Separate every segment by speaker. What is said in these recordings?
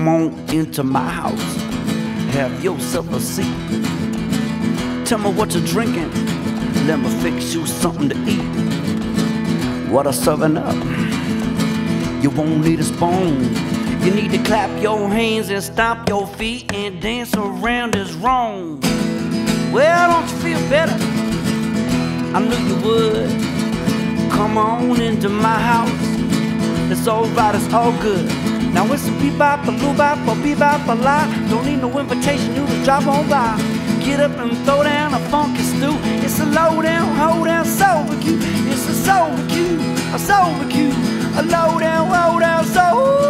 Speaker 1: Come on into my house, have yourself a seat. Tell me what you're drinking, let me fix you something to eat. What I'm serving up, you won't need a spoon. You need to clap your hands and stomp your feet and dance around this wrong. Well, don't you feel better? I knew you would. Come on into my house, it's alright, it's all good. Now it's a bebop, a loobop, a bebop, a lie. Don't need no invitation, you just drop on by. Get up and throw down a funky stew. It's a low down, hold down, SoulBQue. It's a SoulBQue, a SoulBQue, a low down, hold down, soul.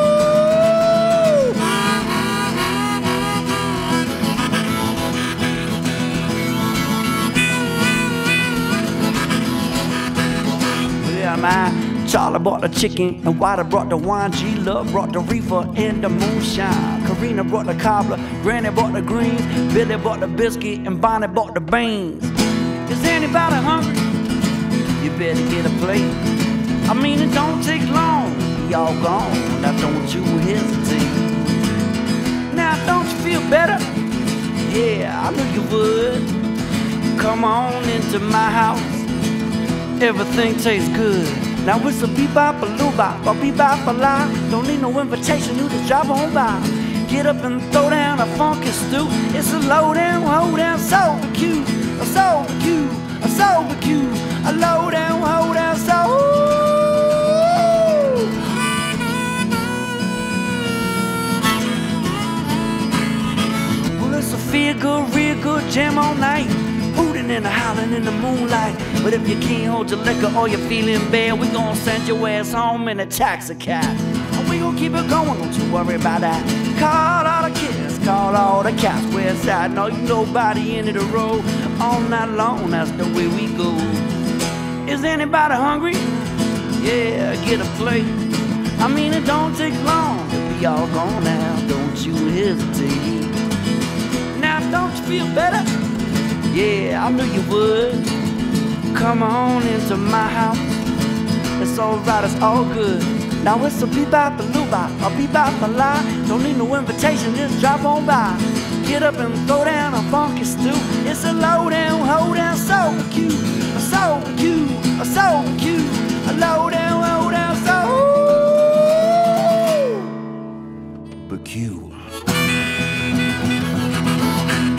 Speaker 1: Yeah, man. Charlie brought the chicken, and Wada brought the wine. G-Love brought the reefer and the moonshine. Karina brought the cobbler, Granny brought the greens, Billy brought the biscuit, and Bonnie brought the beans. Is anybody hungry? You better get a plate. I mean, it don't take long, we all gone. Now don't you hesitate. Now don't you feel better? Yeah, I knew you would. Come on into my house, everything tastes good. Now it's a bebop, a loobop, a bebop, a lie. Don't need no invitation, you just drop on by. Get up and throw down a funky stew. It's a low down, hold down, SoulBQue, a SoulBQue, a SoulBQue, a low down, hold down, soul. Well, it's a feel good, real good jam all night. Hooting and howling in the moonlight. But if you can't hold your liquor or you're feeling bad, we gon' send your ass home in a taxi cab. And we gon' keep it going, don't you worry about that. Call all the kids, call all the cats. West side, no, you nobody into the road. All night long, that's the way we go. Is anybody hungry? Yeah, get a plate. I mean, it don't take long to be all gone now. Don't you hesitate. Now, don't you feel better? Yeah, I knew you would. Come on into my house, it's alright, it's all good. Now it's a bebop, a loobop, a bebop, a lie. Don't need no invitation, just drop on by. Get up and throw down a funky stew. It's a low down, hold down, SoulBQue, a SoulBQue, a SoulBQue, a low down, hold down, SoulBQue.